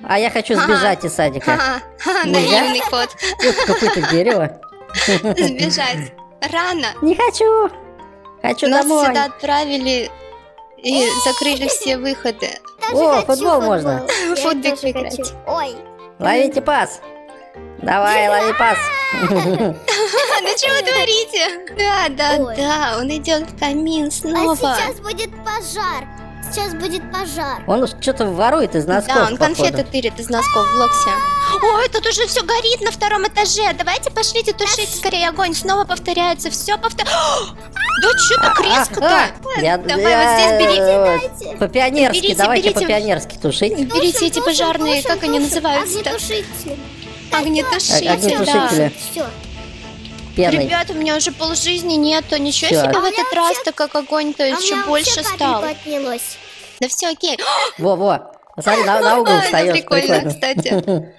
А я хочу сбежать из садика. Нельзя? Наивный кот. Тут какое-то дерево. Сбежать. Рано. Не хочу. Хочу Нас домой. сюда отправили и закрыли все выходы. О, футбол можно. Футбик играть. Ой. Ловите пас. Давай, лови пас. Ну что вы творите? Ой. Да, он идет в камин А снова. сейчас будет пожар. Сейчас будет пожар. Он что-то ворует из носков, Да, он походу. конфеты тырит из носков в локсе. Ой, тут уже все горит на втором этаже. Давайте пошлите тушить скорее огонь. Снова повторяется, все повторяется. Да что так резко-то? Давай вот здесь берите. По-пионерски, Берите, давайте берите. по-пионерски тушить. Берите эти пожарные, как они называются-то? Огнетушители. Огнетушители, да. Огнетушители. Все. Пеной. Ребят, у меня уже полжизни нету. Ничего Всё. себе А в у этот меня раз-то как огонь-то еще больше стал. Отнялось. Да все окей. Во-во. Смотри, на угол Это встаешь. прикольно, кстати.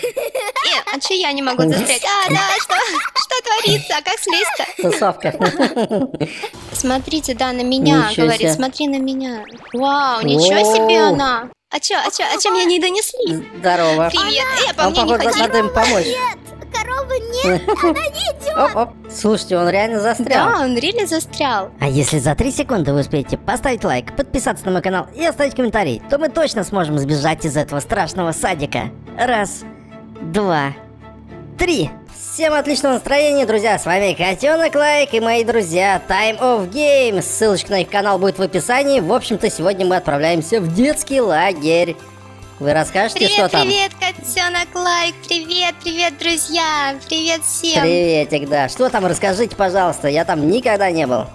А че я не могу застрять? Да, что творится? А как слезть-то? Тусовка. Смотрите, да, на меня, Ничего говорит, себе. смотри на меня. Вау, ничего себе Воу. она. А чем меня не донесли? Здорово. Привет, по Он, мне не походу, ходи. надо им помочь. Коровы нет. Оп-оп. Слушайте, он реально застрял. Да, он реально застрял. А если за 3 секунды вы успеете поставить лайк, подписаться на мой канал и оставить комментарий, то мы точно сможем сбежать из этого страшного садика. Раз, два, три. Всем отличного настроения, друзья. С вами Котенок Лайк и мои друзья Time of Games. Ссылочка на их канал будет в описании. В общем-то, сегодня мы отправляемся в детский лагерь. Вы расскажете, что там? Привет, Котенок Лайк, привет, друзья, привет всем. Приветик, да. Что там, расскажите, пожалуйста. Я там никогда не был.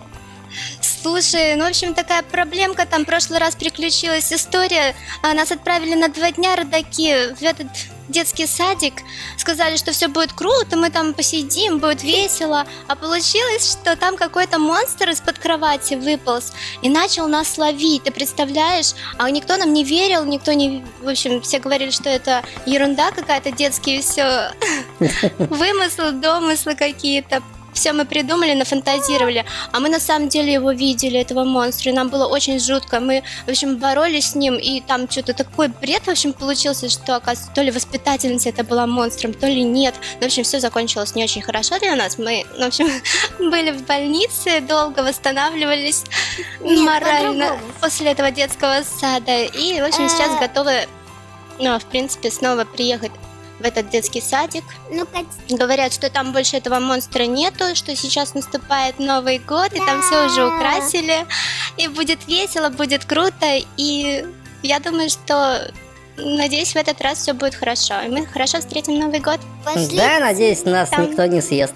Слушай, ну, в общем, такая проблемка, там в прошлый раз приключилась история. Нас отправили на 2 дня родаки в этот детский садик. Сказали, что все будет круто, мы там посидим, будет весело. А получилось, что там какой-то монстр из-под кровати выполз и начал нас ловить, ты представляешь? А никто нам не верил, никто не... В общем, все говорили, что это ерунда какая-то, детские все вымыслы, домыслы какие-то. Все мы придумали, нафантазировали, а мы на самом деле его видели, этого монстра, и нам было очень жутко. Мы, в общем, боролись с ним, и там что-то такой бред, в общем, получился, что, оказывается, то ли воспитательница это была монстром, то ли нет. В общем, все закончилось не очень хорошо для нас. Мы, в общем, были в больнице, долго восстанавливались морально после этого детского сада. И, в общем, сейчас готовы, ну, в принципе, снова приехать в этот детский садик. Ну, Говорят, что там больше этого монстра нету, что сейчас наступает Новый год, и там все уже украсили, и будет весело, будет круто, и я думаю, что, надеюсь, в этот раз все будет хорошо, и мы хорошо встретим Новый год. пошли. Да, надеюсь, нас Там. никто не съест.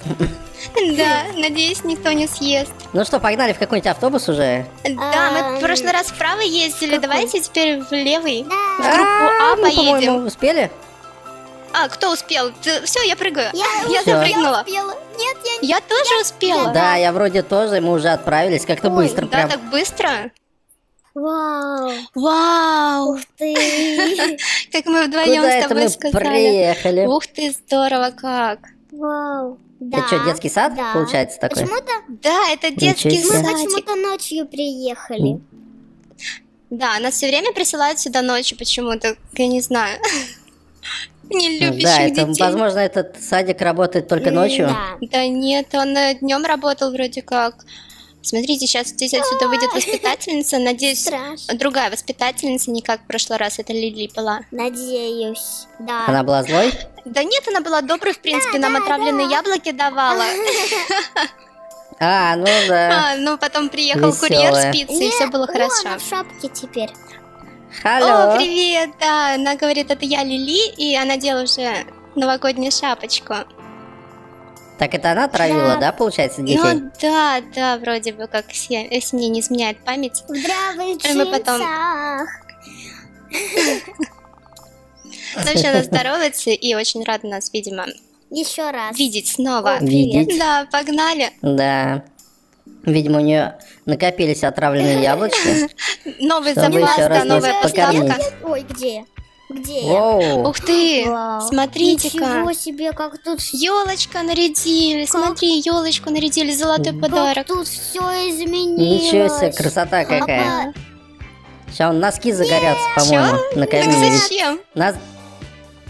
Да, надеюсь, никто не съест. Ну что, погнали в какой-нибудь автобус уже? Да, мы в прошлый раз вправо ездили, давайте теперь в левый, в Да. группу А мы, по-моему, поедем. успели? А, кто успел? Все, я прыгаю. Я Всё. запрыгнула. Успела. Нет, я не... Я тоже успела. Да, я вроде тоже, мы уже отправились, как-то Ой, быстро Да, прям. так быстро. Вау. Вау! Ух ты. Как мы вдвоем Куда с это тобой мы сказали. приехали? Ух ты, здорово как. Вау. Да. Это что, детский сад да. получается такой? Почему-то Да, это детский Ничего себе. мы садик. почему-то ночью приехали. Да, нас все время присылают сюда ночью почему-то. Я не знаю. Не Да, любящих это, детей. возможно, этот садик работает только ночью. Да. Да нет, он днем работал вроде как. Смотрите, сейчас здесь отсюда выйдет воспитательница. Надеюсь, Страшно. другая воспитательница, не как в прошлый раз, это Лили была. Надеюсь. Да. Она была злой? Да нет, она была доброй, в принципе, нам отравленные яблоки давала. А, ну да. Ну потом приехал курьер Весёлая. с пиццей, и все было О, хорошо. она в шапке теперь. Алло. О, привет, да, она говорит, это я Лили, и она делала уже новогоднюю шапочку. Так это она травила, Да. да, получается, детей? Ну да, вроде бы как, если мне не изменяет память. В здравых И мы потом- джинсах. Ну, вообще она здоровается и очень рада нас, видимо, Еще раз. видеть снова. Видеть. Да, погнали. Да. Видимо, у нее накопились отравленные яблочки. Новый Чтобы запас, еще да, раз новая нас поставка. покормить. Ой, где? Где? Воу. Ух ты, Вау. смотрите-ка. Ничего себе, как тут Елочка нарядили, смотри, елочку нарядили, золотой подарок. Тут все изменилось. Ничего себе, красота какая. Папа, Сейчас носки загорятся, по-моему, на Так камине. зачем?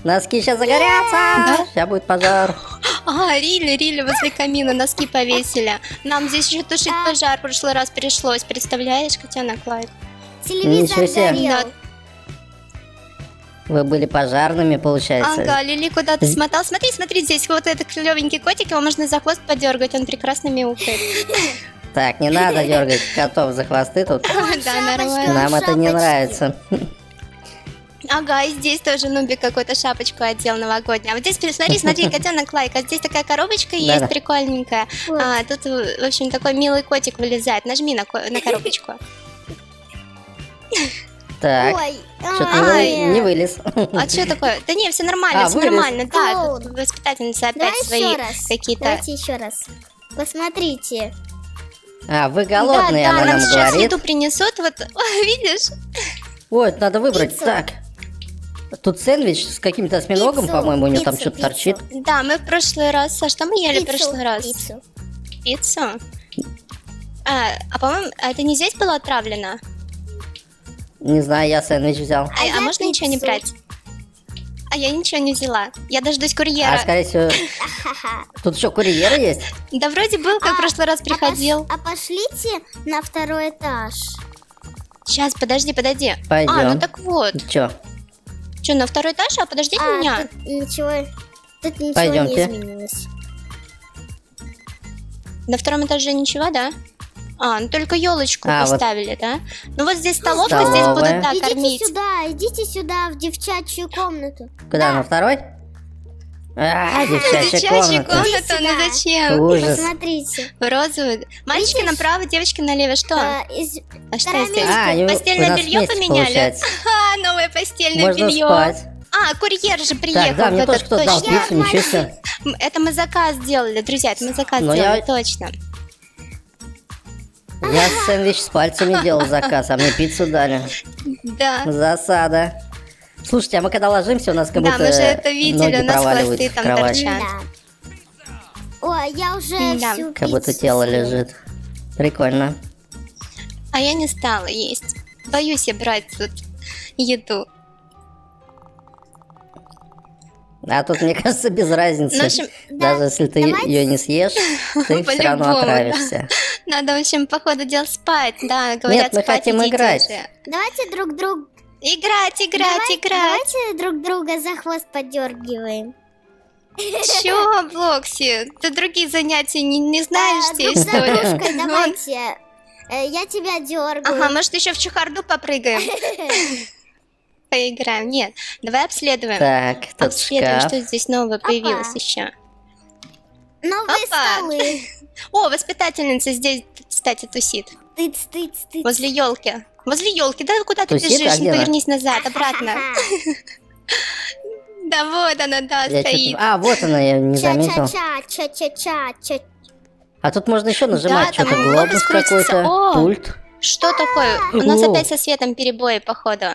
Носки сейчас загорятся. Да? Сейчас будет пожар. Рили возле камина носки повесили. Нам здесь еще тушить пожар в прошлый раз пришлось. Представляешь, котенок Лайк? Телевизор Ничего себе. горел. Да. Вы были пожарными, получается. Ага, Лили куда-то смотал. Смотри, здесь вот этот клевенький котик, его можно за хвост подергать, он прекрасно мяукает. Так, не надо дергать котов за хвосты тут. Да, нормально. Нам это не нравится. Ага, и здесь тоже Нубик какую-то шапочку одел новогоднюю. А вот здесь, смотри, котенок Лайк, а здесь такая коробочка есть, Да-да. прикольненькая. Тут, в общем, такой милый котик вылезает. Нажми на коробочку. Так, Ой, что-то не вылез. А что такое? Да не, все нормально, все вылез. нормально. Да, Клоун. тут воспитательница Давай опять свои еще раз. какие-то... Давайте еще раз. Посмотрите. Вы голодные, да, она нам нам сейчас говорит. еду принесут, вот, видишь? Ой, это надо выбрать. Пиццу. Так, тут сэндвич с каким-то осьминогом, Пиццу, по-моему, у него там пиццу, что-то торчит. Да, мы в прошлый раз... А что мы ели в Пиццу, прошлый раз? пиццу. Пиццу? По-моему, это не здесь было отравлено? Не знаю, я сэндвич взял. А я можно ничего не пиццу. брать? А я ничего не взяла. Я дождусь курьера. А скорее всего, тут еще курьеры есть. Да вроде был, как в прошлый раз приходил. А пошлите на второй этаж. Сейчас, подожди. Пойдем. Ну так вот. Че? Что, на второй этаж? А подождите меня. Тут ничего Пойдемте. не изменилось. На втором этаже ничего, да? Ну только елочку Вот. поставили, да? Ну вот здесь столовка, здесь Столовая. будут, да, кормить. Идите сюда, в девчачью комнату. Куда, на второй? Девчачья Девчачья комната. комната, ну Сюда. зачем? Ужас. Посмотрите. В розовую. Мальчики Видишь? направо, девочки налево. Что? А что вторая здесь? у Постельное нас белье вместе поменяли? получается. Новое постельное Можно белье. спать. Курьер же приехал. Так, да, мне вот тоже этот, кто-то дал точно. пиццу, ничего себе. Это мы заказ сделали, друзья, это мы заказ Но сделали, я- точно. Я сэндвич с пальцами делал заказ, а мне пиццу дали. Да. Засада. Слушайте, а мы когда ложимся, у нас как Да, будто мы же это видели, ноги у нас проваливаются хвосты в там кровать. торчат. Да. Ой, я уже Да. всю Как будто пиццу тело съела. лежит. Прикольно. А я не стала есть. Боюсь я брать тут еду. А тут, мне кажется, без разницы. Ну, в общем, Даже если ты давайте- ее не съешь, ты все равно По-любому, отравишься. Надо, в общем, по ходу дел спать. Да, говорят, мы спать хотим идите играть. уже. Давайте друг друга. Играть. Давайте друг друга за хвост подергиваем. Чё, Блокси? Ты других занятий не знаешь здесь, Друг что за ли? дружкой давайте. Я тебя дергаю. Ага, может, еще в чехарду попрыгаем? Поиграем. Нет, давай обследуем. Так, тут Обследуем, шкаф. что здесь нового появилось еще. Новые Опа. столы. О, воспитательница здесь, кстати, тусит. Тыц. Возле елки. Возле елки. Да куда ты Тусит? бежишь? А где она? Повернись назад, обратно. Да вот она, да, Я стоит. чё-то- вот она, я не заметил. Ча-ча-ча. А тут можно еще нажимать Да, там что-то, глобус глобус крутится. какой-то, О! пульт. Что такое? У нас О. опять со светом перебои, походу.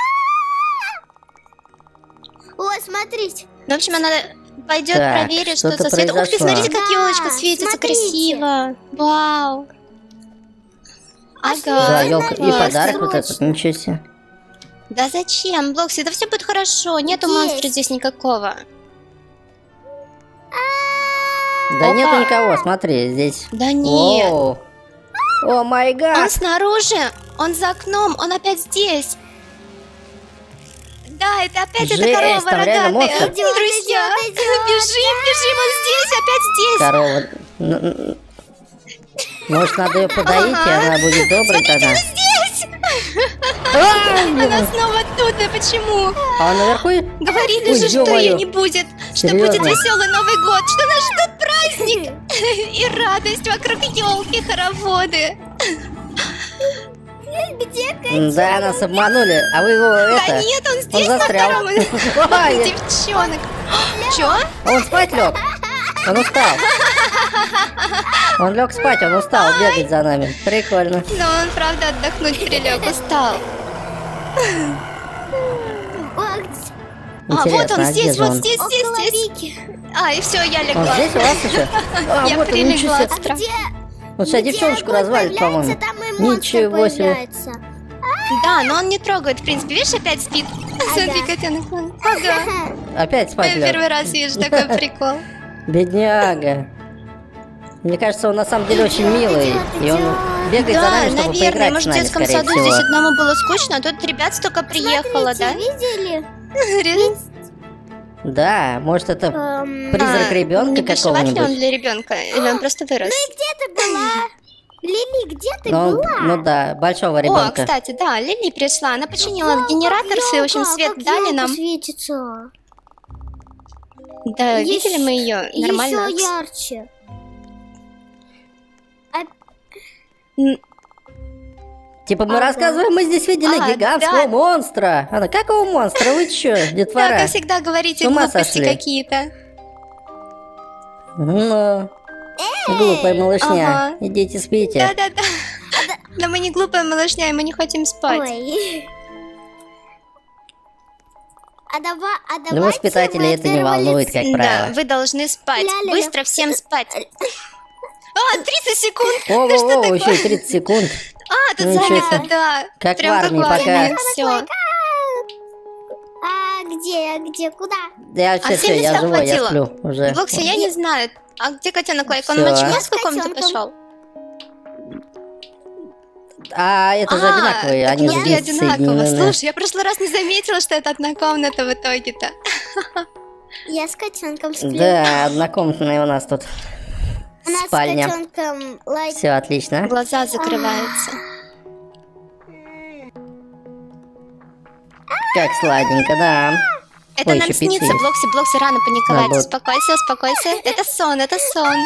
О, смотрите. Ну, в общем, она пойдет, Так, проверит, что что-то со светом. Ух ты, произошло. смотрите, как Да, елочка светится смотрите. красиво. Вау. Да, Ага. елка. И классно. подарок вот этот, ничего себе. Да зачем, Блокси? Да все будет хорошо. Нету Есть. монстра здесь никакого. Да Опа. нету никого, смотри, здесь. Да нет. О, о май Он гад. снаружи, он за окном, он опять здесь. Да, это опять эта Жесть, корова там реально рогатая. монстр. Друзья, бежим, он здесь, опять здесь. Корова. Может, надо ее подоить, и Ага. она будет доброй тогда. Здесь! А, Она снова тут, да почему? А он наверху? Говорили Ой, же, что ё-моё. ее не будет, что Серьезно? будет веселый Новый год, что нас ждет праздник и радость вокруг елки, хороводы. Где Да, нас обманули. А вы его Да это... нет, он здесь на застрял. втором. Ой, Девчонок. Чё? он спать лег. Он устал. Он лег спать, он устал бегать за нами. Прикольно. Но он, правда, отдохнуть прилег, устал. Вот Интересно, он а где здесь, же вот он? здесь. Около Вики. И все, я Он легла. здесь у вас еще? А, Я вот он, прилегла ничего от себе. страха. Где? Он сейчас Где девчоночку огонь развалит, по-моему. появляется, там и монстр Ничего себе. появляется. Да, но он не трогает, в принципе. Видишь, опять спит. Смотри, котенок. Ага. Опять спать Я лёг. первый раз вижу такой прикол. Бедняга. Мне кажется, он на самом деле очень милый. И он бегает за Да, нами, чтобы наверное, поиграть с может, в нами, детском скорее саду всего. здесь одному было скучно, а тут ребят столько приехало, да? Видели? Реально? Да, может, это призрак А, ребенка не пришивать ли он какого-нибудь. для ребенка? Или он просто вырос? Где ты была? Лили, где ты Ну, была? ну да, большого О, ребенка. кстати, да, Лили пришла. Она починила генератор, и, в общем, свет дали нам. Светится. Да, видели мы ее нормально. Еще ярче. Типа мы Ага. рассказываем, мы здесь видели А, гигантского да. монстра. Она, какого монстра? Вы чё, Да, детвора? как всегда говорите С ума глупости сошли. какие-то. Ну, глупая малышня. Ага. Идите спите. Да-да-да. Да мы не глупая малышня, и мы не хотим спать. Ой. А Ну, давайте воспитателей мы это не от первого волнует, лица. как Да, правило. вы должны спать. Ля-ля-ля. Быстро всем спать. А, 30 секунд. О, еще и 30 секунд. А, тут Ничего занято, себе. да. Как Прям в армии как в пока. армии, всё. А где, куда? Я А всем все, я места живой, я хватило? сплю уже. Блокси, я не знаю. А где котенок Лайк? Он Всё. в Я с мочевую комнату котенком. пошел? А, это же одинаковые, они же внутри здесь одинаково. соединены. Слушай, я в прошлый раз не заметила, что это одна комната в итоге-то. Я с котенком сплю. Да, однокомнатная у нас тут У нас спальня. с котенком лайк. Все отлично. Глаза закрываются. Как сладенько, да. Это Ой, нам еще пицца снится, есть. Блокси, рано паниковать. Надо. Успокойся, успокойся. Это сон, это сон.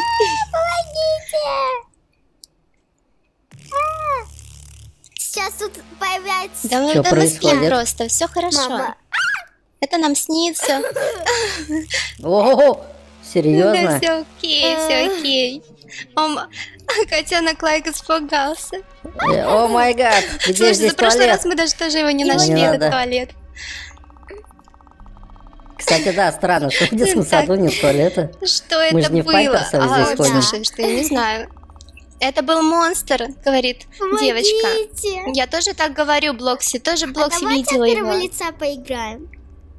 Сейчас тут появляется... Да мы, Чё да мы спим происходит? просто, все хорошо. Мама. Это нам снится. Ого, Да, серьезно? все окей, все окей. Котенок Лайк испугался. О май гад, где Слушай, здесь за прошлый туалет? раз мы даже тоже его не Не нашли, этот надо. туалет. Кстати, да, странно, что в детском Так. саду нет туалета. Что это Мы же не в было? памперсах здесь ходим. Слушай, что я не знаю. Это был монстр, говорит девочка. Помогите. Я тоже так говорю, Блокси. Тоже А Блокси давайте видела от его. первого лица поиграем.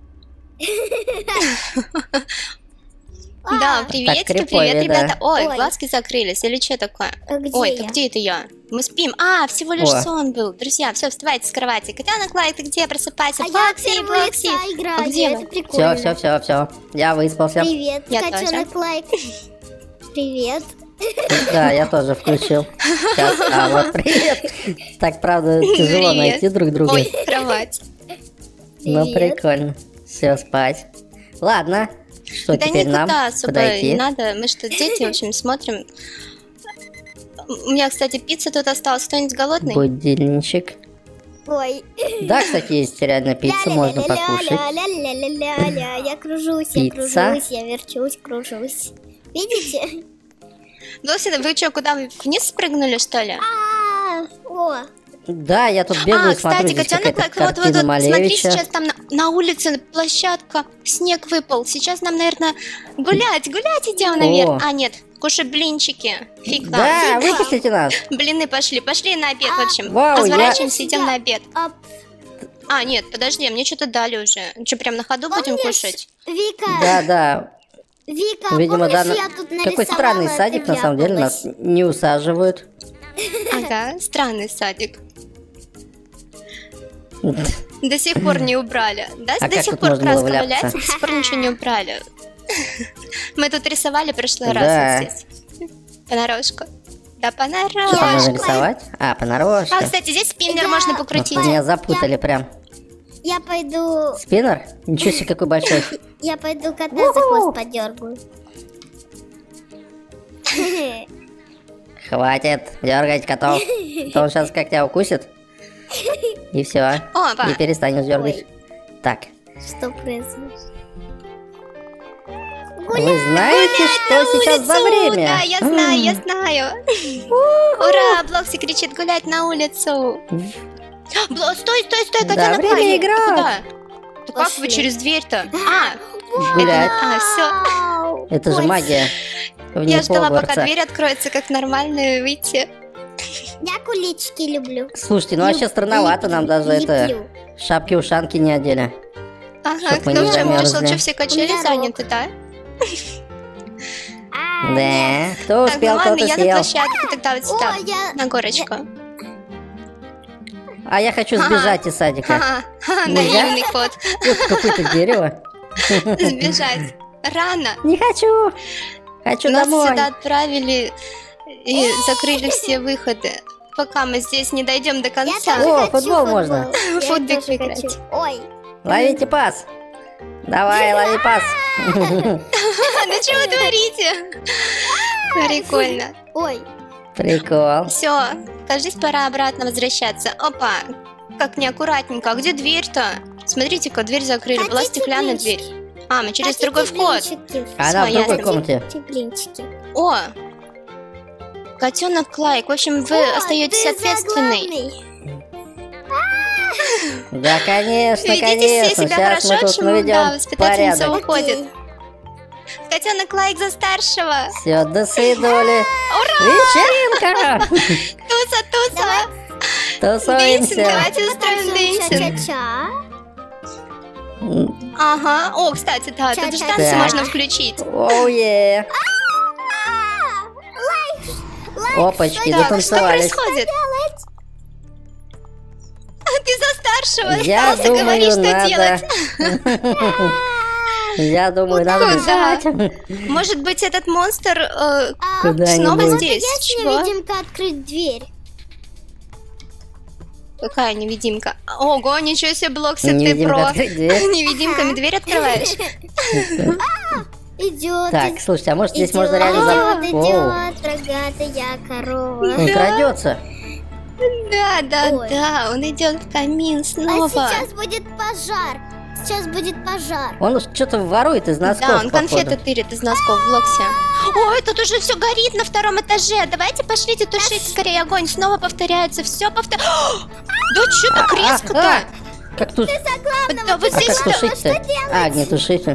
Да, приветики, криповее, привет, да. ребята. Ой, Ой. глазки закрылись, или что такое? А где Ой, я? ты где это я? Мы спим. А, всего лишь О. сон был. Друзья, все, вставайте с кровати. Котенок Лайк, ты где? Просыпайся. А я от Блокси, первого Блокси. лица играю. А где Это вы? прикольно. Все. Я выспался. Привет, Я котенок Лайк. Привет. Да, я тоже включил. Сейчас, а вот привет. Так, правда, тяжело Привет. найти друг друга. Ой, кровать. Ну, Привет. прикольно. Все, спать. Ладно, что Да теперь нам никуда особо подойти? не надо. Мы что, дети, в общем, смотрим. У меня, кстати, пицца тут осталась. Кто-нибудь голодный? Будильничек. Ой. Да, кстати, есть реально пицца, можно покушать. Ля-ля-ля-ля-ля-ля-ля. Я кружусь, я Пицца. кружусь, я верчусь, кружусь. Видите? Блокси, вы что, куда вы вниз спрыгнули, что ли? О, Да, я тут бегаю, смотрю, кстати, здесь котенок какая-то Лайк, вот картина смотри, Малевича. сейчас там на улице площадка, снег выпал. Сейчас нам, наверное, гулять идем наверх. О. А, нет, кушай блинчики. Фиг нам. Да, выпустите нас. Блины пошли на обед, в общем. Вау, Разворачиваемся, идем на обед. а А, нет, подожди, мне что-то дали уже. Что, прям на ходу будем помнишь, кушать? Вика, Да. Вика, Видимо, помнишь, да. я тут Какой странный нарисовала, садик, это на самом деле, вляпалась? нас не усаживают. Ага, странный садик. До сих пор не убрали. Да, А до как сих тут пор можно было краска вляпаться? валяется, до сих пор ничего не убрали. Мы тут рисовали в прошлый Да. раз вот здесь. Понарошку. Да, Что там понарошку. нужно рисовать? А, понарошку. А, кстати, здесь спиннер Да. можно Ну, покрутить. меня запутали прям. Я пойду, Спиннер? Ничего себе, какой большой. кота за хвост подергаю. Хватит дергать котов. А то он сейчас как тебя укусит. И все. Опа. И перестанешь дергать. Ой. Так, Что произошло? вы знаете, что сейчас за время? Да, я знаю, я знаю. Ура, Блокси кричит гулять на улицу. Стой, Да, котенок время Лайк. играть. Ты куда? Да как Пошли. вы через дверь-то? Гулять. Все. Это же магия. В ней Я ждала, пока Хогвартса. дверь откроется, как нормально, и выйти. Я кулички люблю. Слушайте, ну вообще странновато нам даже это... Шапки-ушанки не одели. Ага, Чтоб мы кто не в чем замерзли. пришел, что все качели меня заняты, да? Да, кто Так, ну успел, ладно, тот и я на съел. площадку тогда вот сюда, О, я... на горочку. А я хочу сбежать из садика. Ха-ха, Нельзя? наивный кот. Тут какое-то дерево. Сбежать. Рано. Не хочу. Хочу Нас домой. сюда отправили и закрыли все выходы. Пока мы здесь не дойдем до Я конца. тоже О, хочу футбол можно. Я Футбик тоже играть. хочу. Ой, Ловите пас. Давай, лови пас. Ну что вы творите? Прикольно. ой. Прикол. Все, кажись, пора обратно возвращаться. Опа, как неаккуратненько. А где дверь-то? Смотрите-ка, дверь закрыли. Была Хотите стеклянная блинчики? дверь. А, мы через Хотите другой вход. блинчики? Она в Всё, другой ясно. комнате. Хотите блинчики? О, котенок Клайк. В общем, вы О, остаетесь ты ответственной. заглавный. Да, конечно, Ведите конечно. себя Сейчас мы хорошо, тут чему, да, наведем воспитательница порядок. уходит. Окей. Котенок Клайк за старшего. Все, до свидания. Вечеринка. Туса. Дэнсинг, Тусуемся. давайте устроим дэнсинг. Ча-ча-ча. Ага. О, кстати, да, тут же Ча-ча-ча. танцы Так. можно включить. Оу, е. Опачки, Так, что дотанцевались. происходит? Ты за старшего Я остался говорить, думаю, что делать. надо... Я думаю, надо Куда? бежать. Может быть, этот монстр Куда-нибудь. снова здесь? Есть Чего? невидимка открыть дверь? Какая невидимка? Ого, ничего себе, Блокси, ты Невидимка про. открыть дверь. Невидимками дверь открываешь? Идет. Так, слушайте, а может здесь идет, можно реально за... идет, Оу, рогатая корова. он крадется. Да, Ой. да, он идет в камин А снова. сейчас будет пожар. Сейчас будет пожар. Он что-то ворует из носков, Да, он конфеты походу. тырит из носков в Блоксе. Ой, тут уже все горит на втором этаже. Давайте пошлите тушить скорее огонь. Снова повторяется, все повторяется. Да что так резко-то? Как тут... Да вы А здесь как тушить-то? А, огнетушитель.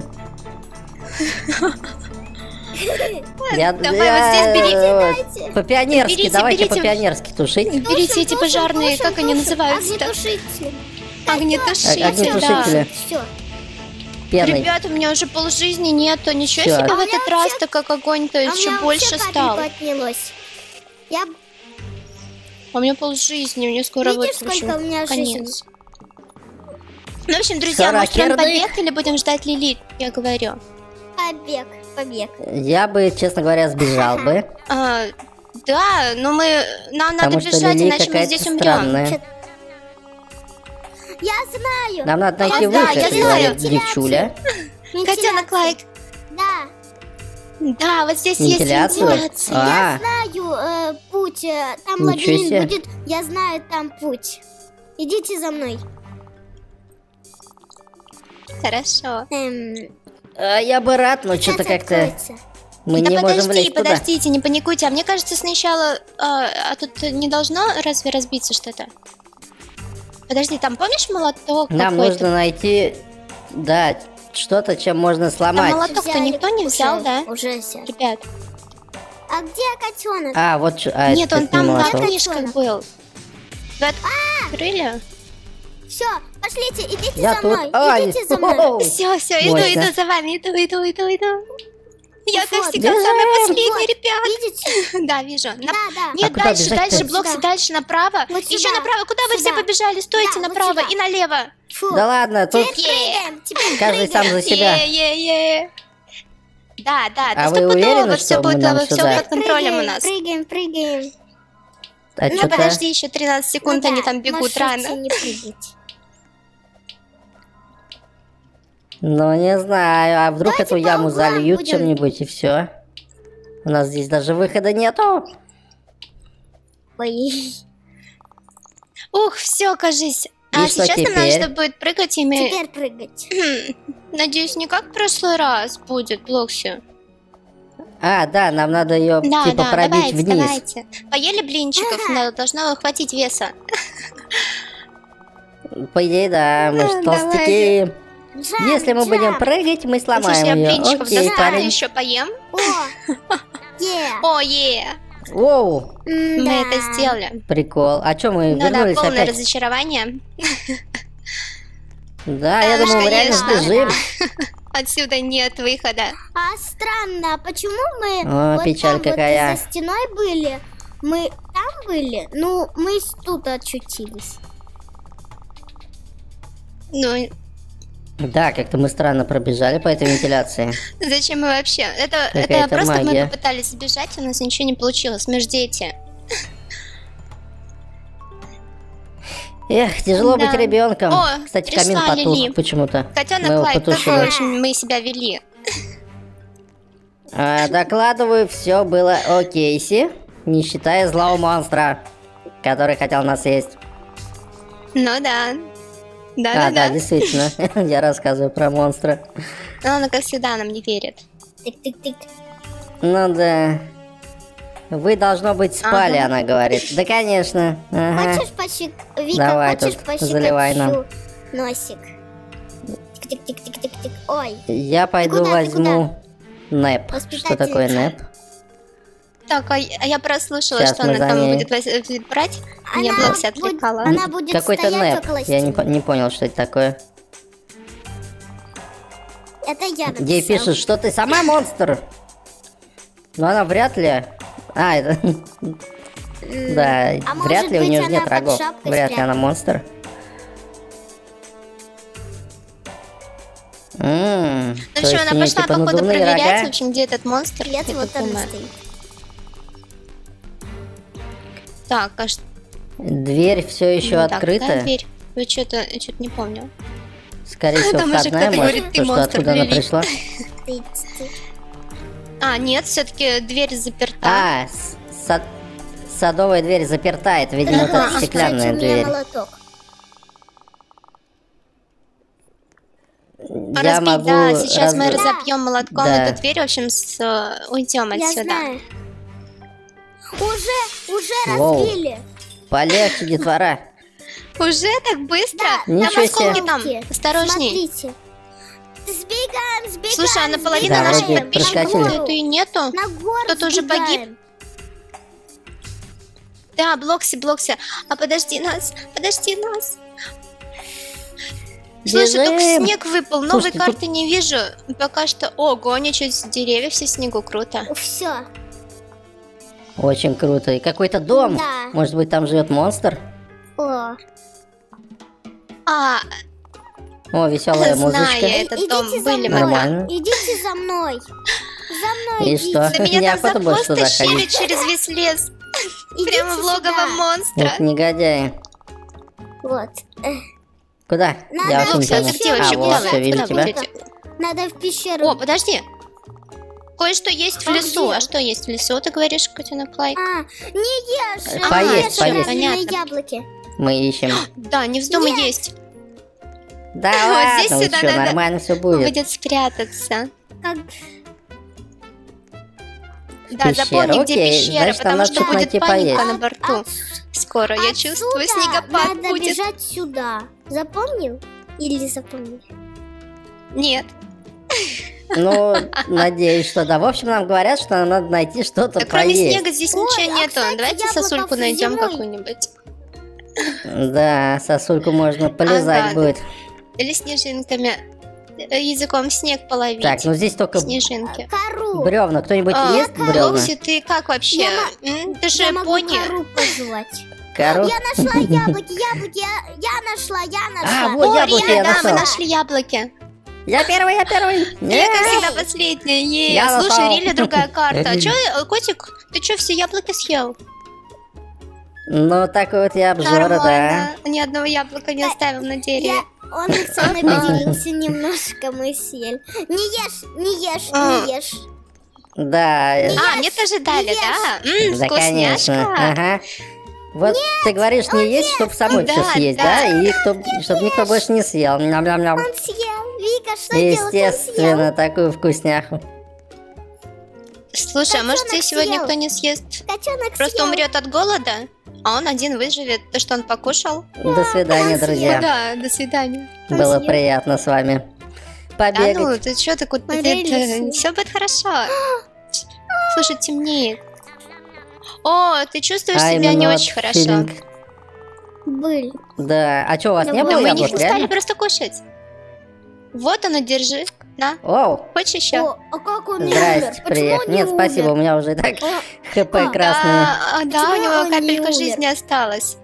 Я, Давай, вот здесь берите, дайте. По-пионерски, Берите, давайте берите. по-пионерски тушить. берите эти Тушим, пожарные, тушим, как они тушим. называются-то? Огнетушитель. Огнетушители, Огнетушители. да. Все. Пеной. Ребята, у меня уже полжизни нету. Ничего Всё. себе А в у этот меня раз-то как огонь-то А у еще меня больше вообще стал. капелька отнялась. Я... А у меня полжизни, у меня скоро Видишь, вот, в общем, сколько у меня конец. жизни? Ну, в общем, друзья, мы устроим Сорокерный. побег или будем ждать Лилит, я говорю. Побег, побег. Я бы, честно говоря, сбежал бы. А, да, но нам надо Потому что бежать, Лили иначе мы какая-то здесь умрем. странная. Я знаю. Нам надо найти да, выход, я знаю. говорит девчуля. Котенок Лайк. Да, Да, вот здесь есть Вентиляцию? вентиляция. А, я знаю путь. Там Ничего лабиринт себе. будет. Я знаю там путь. Идите за мной. Хорошо. я бы рад, но что-то Сейчас как-то откроется. мы Да не можем подожди, влезть туда. подождите, не паникуйте. А мне кажется, сначала... А тут не должно разве разбиться что-то? Подожди, там помнишь молоток Нам какой-то? нужно найти, да, что-то, чем можно А сломать. молоток-то Взяли. никто не взял, Уже- да? Уже взяли. Ребят. А где котенок? А, вот что. Нет, он там на молоток. книжках Котенок. был. Вы открыли? Все, пошлите, идите Я за тут. мной. Ай, Идите за мной. оу. Все, иду, Мощно. иду за вами, иду. Я, как Вот, всегда, бежим. самая последняя, Вот. ребят. Видите? Да, вижу. Да, да. Нет, А куда дальше, бежать-то? дальше, Вот Блокси, сюда. дальше направо. Вот Еще сюда. направо. Куда вы все Сюда. побежали? Стойте Да, вот направо сюда. и налево. Фу. Да ладно, тут Теперь прыгаем. Теперь каждый сам прыгаем. за себя. Е-е-е. Да, А вы стопудово, уверены, все что будет нам все сюда? под контролем у нас. Прыгаем. А Ну, что-то... подожди, еще 13 секунд, Ну они да, там бегут можете рано. не прыгать. Ну, не знаю, а вдруг Давайте эту по яму углам зальют будем. чем-нибудь и все. У нас здесь даже выхода нету. Ой. Ух, все, кажись. А И что сейчас нам надо, теперь? чтобы будет прыгать ими. Теперь прыгать. Надеюсь, не как в прошлый раз будет, Блокси. А, да, нам надо ее Да, типа да, пробить давайте, вниз. давайте. Поели блинчиков, должно хватить веса. По идее, да, мы же толстяки. Джамп, Если мы будем джамп. прыгать, мы Слушай, сломаем я ее. блинчиков Окей, достану, парень. еще поем. О, е. О, е, Воу, мы это сделали. прикол. А что, мы Ну да, вернулись полное опять? разочарование. Да, я думал, мы реально конечно. сбежим. Отсюда нет выхода. А странно, а почему мы О, вот печаль там какая. вот за стеной были? Мы там были? Ну, мы тут очутились. Ну, Да, как-то мы странно пробежали по этой вентиляции. зачем мы вообще? Это Какая-то просто магия. мы попытались сбежать, у нас ничего не получилось. Мы ж дети. Эх, тяжело Да. быть ребенком. О, Кстати, камин пришла потух Лили. почему-то. Мы Котенок его Клайд, как потушили. очень мы себя вели. Докладываю, все было окейси, не считая злого монстра, который хотел нас съесть. Ну да. Да, Да-да-да. действительно, я рассказываю про монстра. Но она, как всегда, нам не верит. Тык-тык-тык. Ну да. Вы, должно быть, спали, Ага. она говорит. Да, конечно. Ага. Хочешь Вика, Давай хочешь тут, заливай нам. пощекочу носик? Тик-тик-тик-тик-тик. Ой, Я пойду куда, ты возьму нэп. Что Воспитательница. такое нэп? Так, а я прослушала, Сейчас что мы она за там ней. будет брать. Меня Блокси отвлекала. Она будет Какой-то стоять нэп. около Я не, стены. не понял, что это такое. Это я написал. Ей пишет, что ты сама монстр. Но она вряд ли. А, это... Да, А вряд может ли у быть, нее она нет под рогов. шапкой Вряд ли она спрятана. монстр. В То общем, есть она у неё пошла, типа походу, надувные проверять, рога? в общем, где этот монстр. Нет, я вот так она думаю. стоит. Так, а что? Дверь все еще Так, открыта. какая дверь? Вы что-то, я что-то не помню. Скорее всего, Там уже входная, кто-то может, говорит, ты то, что монстр, откуда она Лили. пришла. Ты. А, нет, все-таки дверь заперта. А, садовая дверь заперта, это, видимо, Ага. это стеклянная у меня дверь. молоток. Я Разбить, могу... да, сейчас мы раз- разобьем молотком Да. эту дверь, в общем, уйдем Я отсюда. знаю. Уже Воу. разбили. Полегче, детвора. Уже так быстро? Ничего Там осколки себе. там, осторожней. Смотрите. Сбегаем. Слушай, а наполовину Да, наших вроде подписчиков проскочили. тут и нету. На гору Кто-то уже погиб? сбегаем. Да, Блокси, а подожди нас. Слушай, только Бежим. снег выпал, новой Слушайте, тут- карты не вижу. Пока что, ого, ничего, деревья все в снегу, круто. Все. Очень круто. И какой-то дом. Да. Может быть, там живет монстр? О. А, О, веселая знаю музычка. я этот дом, Идите за были мной. мы. Нормально. Идите за мной. За мной И идите. что? Да меня там Неохота за больше хвост туда тащили ходить. через весь лес. Идите Прямо в логово сюда. монстра. Вот негодяи. Вот. Куда? Надо Я вообще не Блокси, понял. где вообще? А, вот, Куда все, вы? вижу Куда вы тебя. идете? Надо в пещеру. О, подожди. Кое-что есть в А лесу. где? А что есть в лесу, ты говоришь, котенок Лайк? Не ешь. Поесть, не ешь поесть. раненые Понятно. яблоки. Мы ищем. Да, не вздумай есть. Да Вот здесь ладно, вы сюда что, надо. нормально все будет. Будет спрятаться. Как... Да, Пещера, запомни, где окей, пещера, значит, потому нам что надо будет найти паника поесть. на борту. Скоро, я чувствую, Отсюда снегопад надо будет. бежать сюда. Запомнил? Или запомнил? Нет. Ну, надеюсь, что да. В общем, нам говорят, что нам надо найти что-то Да кроме поесть. снега здесь Ой, ничего а, нету. кстати, Давайте яблоко сосульку найдем зимой. какую-нибудь. Да, сосульку можно полезать Ага, будет. Или снежинками. Языком снег половить. Так, ну здесь только Снежинки. Кору. бревна. Кто-нибудь А, ест бревна? Локси, ты как вообще? Ты же Я могу пони. кору позвать. Кору? Я нашла яблоки. Я нашла. А, вот О, яблоки Риля, я да, мы нашел. нашли яблоки. Я первый. Я, как Нет. всегда, последняя. Я Слушай, нашел. Риля, другая карта. А чё, котик, ты чё, все яблоки съел? Ну, такой вот я обжора, да. Нормально. Ни одного яблока не оставил на дереве. Он со мной поделился немножко, мы съели. Не ешь. Да, А, мне тоже дали, да? да, конечно. Вкусняшка. Ага. Вот ты говоришь, не есть, чтобы самой все Да, съесть, да. да? И чтобы никто больше не съел. Ням-ням-ням. Он съел. Вика, что делать? Он Естественно, такую вкусняху. Слушай, а может Котенок тебе сегодня съел. никто не съест? съел. Котенок Просто съел. умрет от голода, а он один выживет, то, что он покушал. До свидания, друзья. Да, до свидания. Было съел. приятно с вами Да ну, побегать. ты что так вот... Смотрели Все будет хорошо. Слушай, темнеет. О, ты чувствуешь I'm себя не not очень хорошо. feeling- Были. Да, а что, у вас Да не мы было Мы не яблок, стали реально? просто кушать. Вот оно, держи. На, Оу, хочешь еще? О, а как он не умер? здрасте, Почему привет. он не Нет, спасибо, у умер? меня уже и так О, хп красные. Да, у Почему него он не капелька умер? жизни осталась.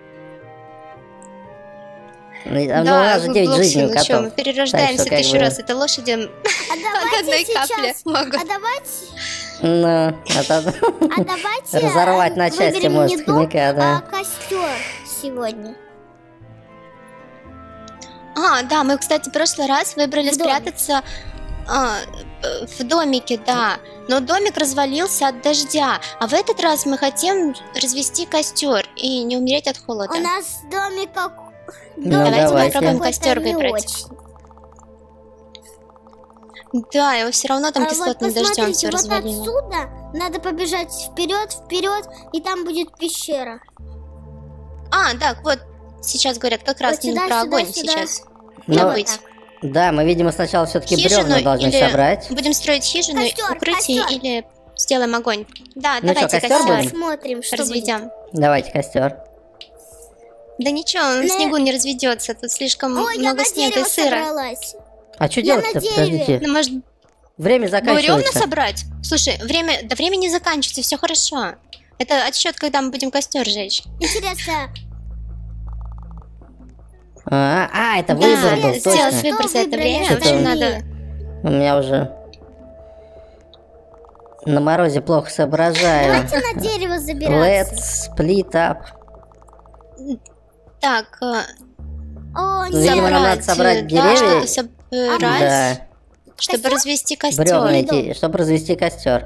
Ну, у нас же 9 жизней у ну что, мы котов. перерождаемся Так что, как 1000 бы- раз. Это лошади А от одной давайте капли сейчас... могут. А давайте... Ну, а то А давайте... разорвать на части выберем может не дом, хомяка, а да. костер сегодня. Да, мы, кстати, в прошлый раз выбрали В доме. спрятаться в домике, да. Но домик развалился от дождя. А в этот раз мы хотим развести костер и не умереть от холода. У нас домик как... Ну, Давайте давайте. попробуем какой-то костер не выбрать. очень. Да, его все равно там А вот кислотным дождем посмотрите, все вот развалило. отсюда надо побежать вперед, и там будет пещера. Так, вот сейчас говорят как раз Вот не сюда, про сюда, огонь сюда. сейчас. Ну, Забыть. да, мы, видимо, сначала все-таки Хижину бревна должны или собрать. будем строить хижину, Костер, укрытие костер. или сделаем огонь. Да, Ну давайте чё, костер будем? Смотрим, что будет. разведем. Давайте костер. Да ничего, он в Не. снегу не разведется, тут слишком Ой, я много на снега и дерево сыра. собралась. А что Я делать-то? на дереве. Подождите. Ну, может, Время бревна заканчивается. собрать? Слушай, время не заканчивается, все хорошо. Это отсчет, когда мы будем костер жечь. Интересно, Это Да, выбор был, сделать точно. выбор за это выбрали время. В общем, остальные? надо... У меня уже на морозе плохо соображаю. давайте на дерево забираться. Let's split up. Так, О, Ну, видимо, нам надо собрать деревья. что-то собрать, Да, чтобы Костер? развести костер. бревна найти, чтобы развести костер.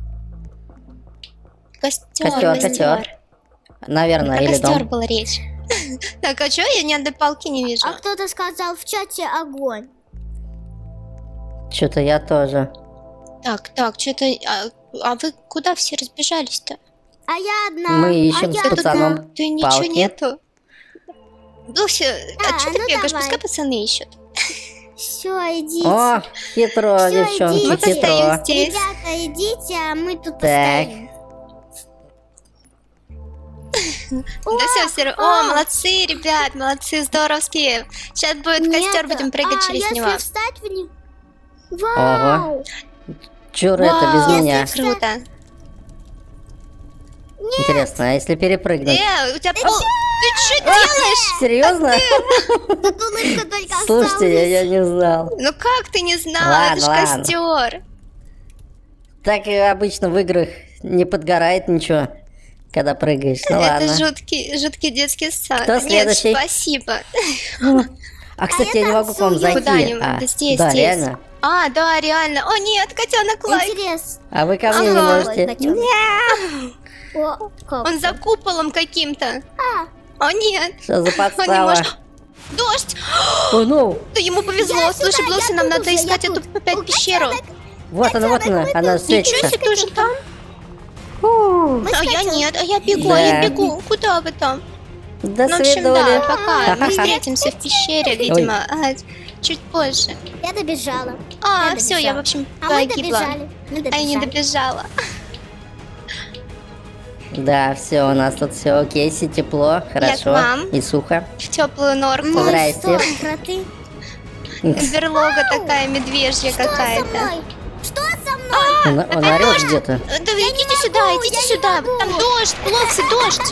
Костер. Наверное, Про или костер дом. была речь. Так, а чё я ни одной палки не вижу? А кто-то сказал в чате огонь. Что-то я тоже. Так, что-то... А вы куда все разбежались-то? А я одна. Мы ищем а с я пацаном. одна. Да ничего палки. нету. Ну все, а что ты ну бегаешь? давай. Пускай пацаны ищут. Все, идите. О, хитро, Всё, девчонки, идите. Мы постоим хитро. здесь. Ребята, идите, а мы тут Так. постоим. Да все, О, молодцы, ребят, молодцы, здоровские. Сейчас будет костер, Нет, будем прыгать через если него. встать в него... Вау! Чур это без Вау, меня. Круто. Интересно, а если перепрыгнуть? У тебя пол... Ты что делаешь? Серьезно? Тут улыбка только Слушайте, я не знал. Ну как ты не знала? Ладно, Это ж ладно. костер. Так и обычно в играх не подгорает ничего, когда прыгаешь. Ну ладно. Это жуткий детский сад. Кто Нет, следующий? спасибо. А, кстати, я не могу к вам танцую. зайти. Куда не- А, да здесь, да, здесь. реально. Да, реально. О, нет, котенок лайк. Интересно. А вы ко мне не Ага. можете. О, как? Он за куполом каким-то. О, нет. Что за Он не подстава? может... Дождь! О, ну, Да ему повезло. Я Слушай, сюда, Блоси, я нам тут надо уже, искать я эту тут. опять пещеру. вот она, Ничего она светится. себе, ты уже там? Мы А я скачем. нет, а я бегу, Да. Куда вы там? До Ну, в общем, да, свидания. пока. Мы встретимся в пещере, видимо, чуть позже. Я добежала. Я Все, я, в добежала. общем, А мы погибла. добежали. Мы А я не добежали. добежала. Да, все, у нас тут все окей, все тепло, хорошо вам. и сухо. В теплую норку. Ну Здрасте. что, кроты? Берлога такая медвежья Что со какая-то. мной? Что со мной? Он орет где-то. Да вы идите сюда, идите я не сюда. могу. Там дождь, Блокси, дождь.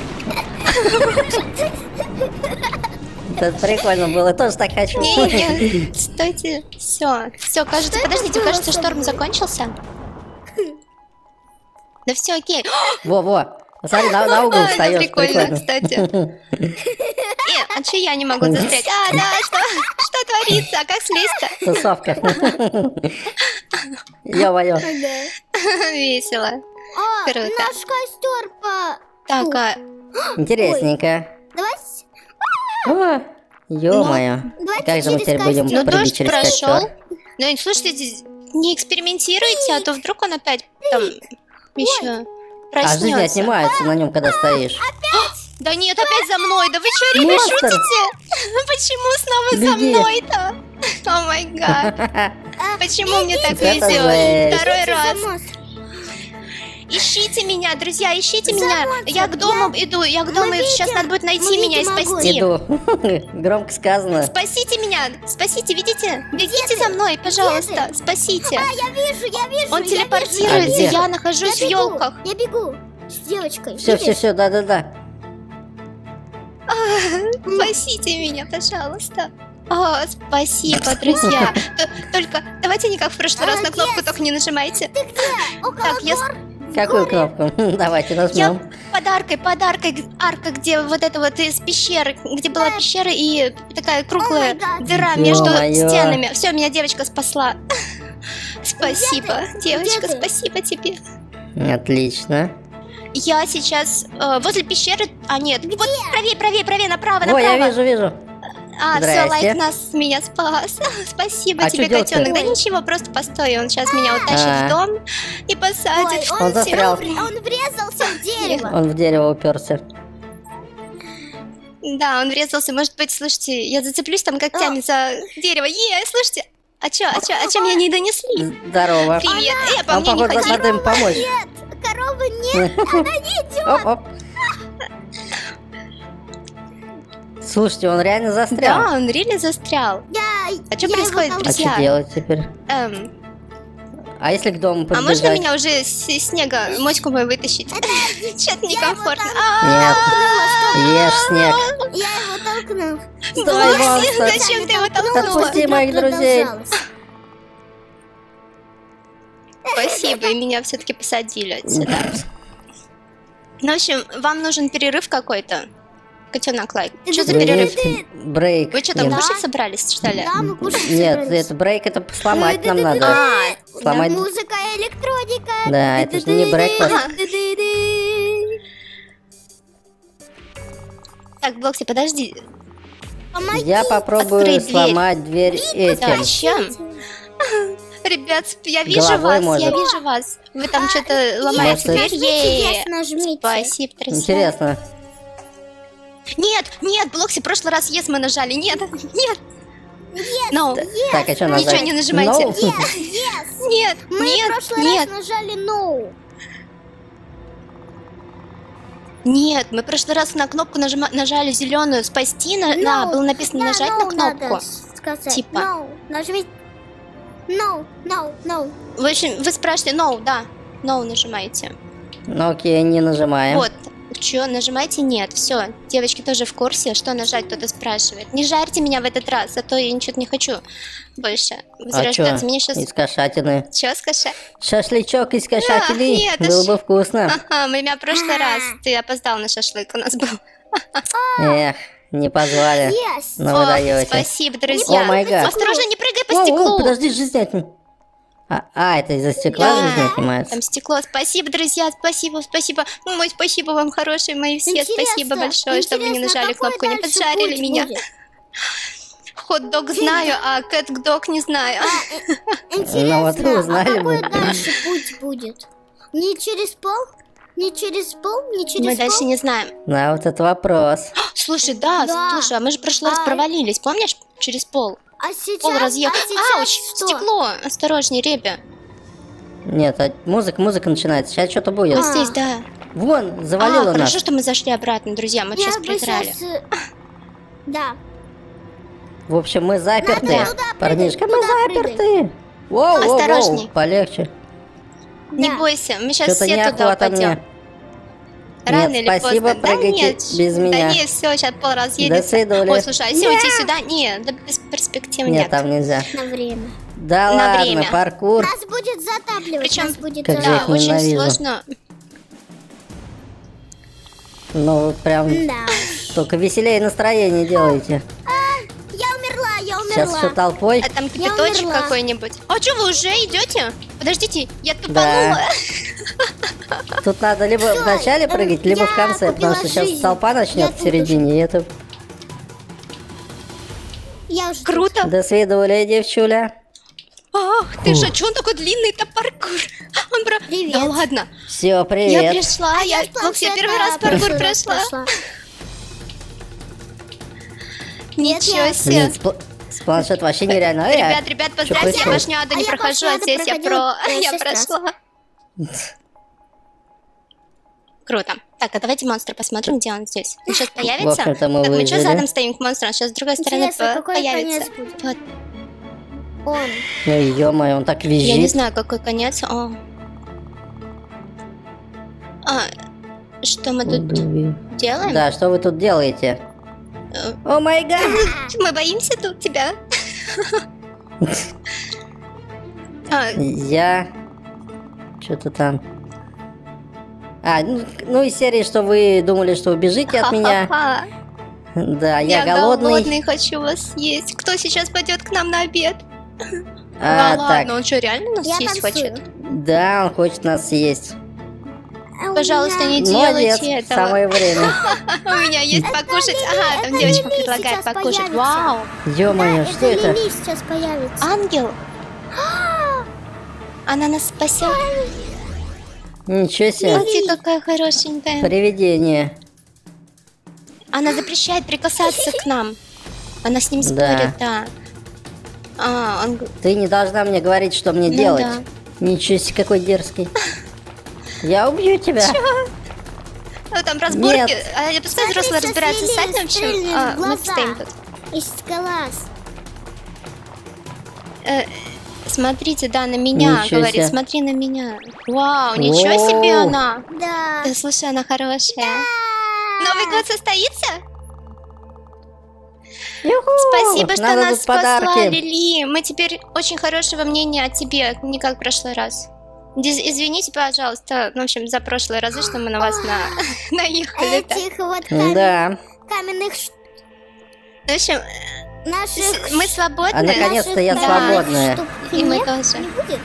Это прикольно было, тоже так хочу. Не, стойте. Все, кажется, подождите, было кажется, со шторм мной? закончился. Да все, окей. Во-во, смотри, на угол Это встаешь, прикольно, кстати. А че я не могу застрять? Да, что творится? А как слезть-то? Тусовка. Ё-моё. Весело. Круто. Наш костер по... Так, Интересненько. Давайте, О, ё-моё. давайте Как же мы через теперь будем костер. ну прыгать дождь через прошел. костер? Ну и слушайте, не экспериментируйте, а то вдруг он опять там еще А жизнь проснется. отнимается на нем, когда стоишь. Да нет, опять за мной. Да вы что, Рига, Монстр. шутите? Почему снова за Беги. мной-то? О май гад. Почему мне так Это везет? жесть. Второй идите за раз. мост. Ищите меня, друзья, ищите меня. Я к дому иду, я к дому иду. Сейчас надо будет найти меня и спасти. Иду. Громко сказано. Спасите меня, спасите, видите? Бегите за мной, пожалуйста, спасите. Я вижу. Он я телепортируется, вижу. я нахожусь в бегу, елках. Я бегу с девочкой. Все, видишь? да. Спасите меня, пожалуйста. О, спасибо, друзья. Только давайте не как в прошлый раз на кнопку только не нажимайте. Ты где? Около Так, я гор? Какую кнопку? Давайте Я нажмем. подаркой, арка, где вот это вот из пещеры, где была пещера и такая круглая О май гад. дыра между Ё-моё. стенами. Все, меня девочка спасла. Спасибо, девочка, Где ты? спасибо тебе. Отлично. Я сейчас возле пещеры. А нет, вот правее, направо. Ой, я вижу. А, все, Здрасте. лайк меня спас. Спасибо А тебе, чё делать-то? котенок. Да ничего, просто постой. Он сейчас меня утащит в дом и посадит. Ой, Он застрял. Он врезался в дерево. Он в дерево уперся. Да, он врезался. Может быть, слушайте, я зацеплюсь там когтями за дерево. Слушайте. А чё меня не донесли? Здорово. Привет. По Он, мне не походу, ходи. надо им помочь. Нет, коровы нет, она не идет. Оп. Слушайте, он реально застрял. Да, он реально застрял. А что я происходит, его А друзья? что делать теперь? А если к дому А можно подбежать? меня уже с снега моську мою вытащить? Что-то некомфортно. Нет. Ешь снег. Я его толкнул. Стой, монстр. Зачем ты его толкнула? Отпусти моих друзей. Спасибо, и меня все-таки посадили отсюда. Ну, в общем, вам нужен перерыв какой-то. Котенок лайк. Что за перерыв? Брейк. Вы что, там Нет, кушать собрались, что ли? Да, мы кушать Нет, собрались. это брейк, это сломать нам надо. А, Сломать. Музыка, электроника. Да, это же не брейкфаст. так, Блокси, подожди. Помоги. Я попробую Открыть дверь. сломать дверь этим. Зачем? Ребят, я вижу Головой вас, я может. вижу вас. Вы там что-то ломаете Может, дверь? Нажмите, yes, нажмите. Спасибо, друзья. Интересно. Нет, Блокси, в прошлый раз yes мы нажали. Нет. No. Так, а что Ничего нажать? не нажимайте. No? Yes. Нет, Мы в прошлый нет. раз нажали no. Нет, мы в прошлый раз на кнопку нажали зеленую спасти, было написано Да, нажать no на кнопку. надо сказать. Типа. No. Нажмите. No. В общем, вы спрашиваете no, да, no нажимаете. Ну окей, не нажимаем. Вот, что, нажимайте нет, все, девочки тоже в курсе, что нажать, кто-то спрашивает. Не жарьте меня в этот раз, а то я ничего не хочу больше А возрождаться. что? Мне сейчас... Из кошатины. Чё, скажи? Шашлычок из кошатины. нет, это Было ж- бы вкусно. Ага, мы меня в прошлый раз, ты опоздал на шашлык у нас был. Эх, не позвали. Yes. Ну вы даете. Спасибо, друзья. О май гад. Осторожно, не прыгай по О, стеклу. подожди, жизнь отним. Это из-за стекла Да. жизнь отнимается. Там стекло. Спасибо, друзья, спасибо. Мой, спасибо вам, хорошие мои все. Интересно, Спасибо большое, что вы не интересно, нажали какой кнопку, не дальше поджарили путь меня. будет? Хот-дог знаю, а кэт-дог не знаю. Интересно, вот вы узнали какой бы. дальше путь будет? Не через пол? Не через пол? Не через Мы пол? дальше не знаем. Да, вот это вопрос. Слушай, да, Да. слушай, а мы же в прошлый раз А. провалились, помнишь? Через пол. А сейчас? Пол разъехал. А сейчас Ауч, что? стекло. Осторожней, ребя. Нет, музыка начинается. Сейчас что-то будет. Вот здесь, да. Вон, завалило нас. Хорошо, что мы зашли обратно, друзья. Мы Я сейчас бы проиграли. щас, Да. В общем, мы заперты. Надо туда Парнишка, прыгать, мы туда заперты. Воу, Осторожней. полегче. Не Да. бойся, мы сейчас Что-то все туда неохота упадем. мне. Рано Нет, или спасибо, поздно. Да прыгайте нет, без меня. Да нет, все, сейчас пол До разъедется. свидания. Ой, слушай, а если уйти сюда? Нет, да без перспектив Нет, нет. там нельзя. На время. Да На ладно, время. паркур. Нас будет затапливать. Причем- Нас будет Как же Да, их очень ненавижу. сложно. Ну, прям Да. только веселее настроение делаете. Я умерла. Сейчас еще толпой. А там кипяточек умерла. какой-нибудь. А что, вы уже идете? Подождите, я тупанула. Тут надо либо в начале прыгать, либо в я конце, потому купила что сейчас жизнь. толпа Я начнет в тут середине, и это... Я уже Круто. До свидания, девчуля. Ах, ты же, что он такой длинный-то паркур? Он про... Привет. Да ладно. Все, Я привет. пришла, я первый раз паркур прошла. Ничего Нет, себе. Блин, с планшет вообще нереально. Ребят, поздравьте, я происходит? ваш не ада не А я прохожу, а прошлой здесь я проходила про... Я 6 раз. прошла. Круто. Так, а давайте монстра посмотрим, где он здесь. Он сейчас В появится? общем-то, мы Так, мы что выжили. задом стоим к монстру? Он сейчас с другой стороны Интересно, какой появится. конец будет? Вот. Он. Ну, ё-моё, он так Я не визжит. знаю, какой конец. О. Что мы тут делаем? Да, что вы тут делаете? О май гад! Мы боимся тут тебя. Я... Что-то там... ну из серии, что вы думали, что убежите от меня. Ха-ха-ха. Да, Я я голодный. хочу вас съесть. Кто сейчас пойдет к нам на обед? А, Да так, ладно, он что, реально нас Я съесть танцую. хочет? да, он хочет нас съесть. А у Пожалуйста, меня- не Молодец, делайте этого. самое время. У меня есть покушать. Ага, там девочка Лили предлагает сейчас покушать. появится. Вау. Ё-моё, что это? Лили сейчас появится. Ангел. Она нас спасет. Ничего себе. Смотри, какая хорошенькая. Привидение. Она запрещает прикасаться к нам. Она с ним Да. спорит, да. Он... Ты не должна мне говорить, что мне Ну делать. да. Ничего себе, какой дерзкий. Я убью тебя. там разборки. Нет. Я пускай Смотри, взрослые сейчас разбираются с Лили этим, в стрельнет в общем. Мы глаза. стоим тут. Из глаз. Смотрите, да, на меня, Ничего говорит, себе. смотри на меня. Вау, ничего себе Воу. она. Да. Да, слушай, она хорошая. Новый год состоится? Спасибо, что Надо нас тут спасла, подарки. Лили. Мы теперь очень хорошего мнения о тебе, не как в прошлый раз. Извините, пожалуйста, в общем, за прошлые разы, что мы на вас наехали. Да. Этих вот Да. каменных В общем, наших... мы свободны. А наконец-то я наших свободная. штук И мы нет? тоже. Не будет?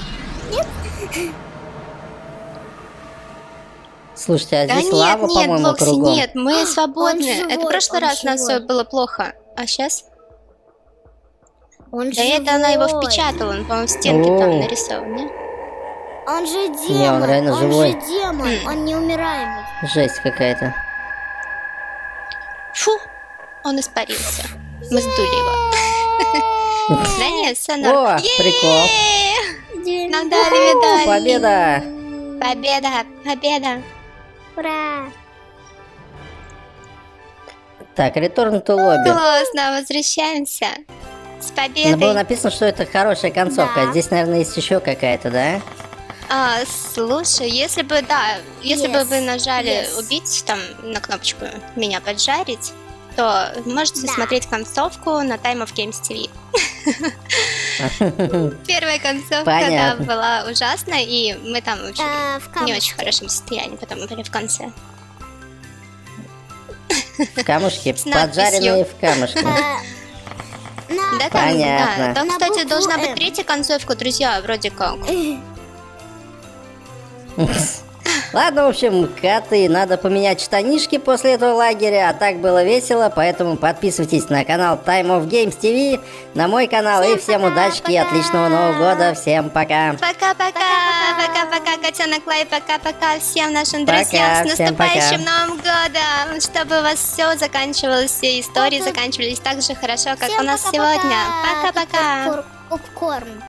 Слушайте, а Да здесь нет, лава, нет, по-моему, Блокси, кругом. нет, мы свободны. живой, Это в прошлый он раз у нас живой. все было плохо. А сейчас? Он Да это она его живой. впечатала, он, по-моему, в стенке там О. нарисован, не? Он же демон. Не, он реально живой. же демон. Он неумираемый. Жесть какая-то. Фу, он испарился. Мы сдули его. Да нет, все норм. О, прикол. Нам дали медаль. Победа! Победа, победа. Ура. Так, return to lobby. Классно, возвращаемся. С Но было победой. написано, что это хорошая концовка. Да. Здесь, наверное, есть еще какая-то, да? Слушай, если бы, да, если бы Yes, вы нажали yes. убить там на кнопочку меня поджарить, то можете Да. смотреть концовку на Time of Games TV. Первая концовка, да, Понятно. была ужасная, и мы там в общем, В в не камушке. очень хорошем состоянии, потом были в конце. В камушке. С надписью. Поджаренные в камушке. Да, там, Понятно. да. Там, На кстати, букву должна быть «М». третья концовка, друзья, вроде как. Ладно, в общем, коты, надо поменять штанишки после этого лагеря, а так было весело, поэтому подписывайтесь на канал Time of Games TV, на мой канал, и всем удачки, отличного Нового года, всем пока! Пока-пока, пока-пока, котенок Лай, пока-пока всем нашим друзьям, с всем пока. наступающим Новым годом, чтобы у вас все заканчивалось, все истории Пока. заканчивались так же хорошо, как Всем у нас пока-пока. сегодня. Пока-пока. Попкорн.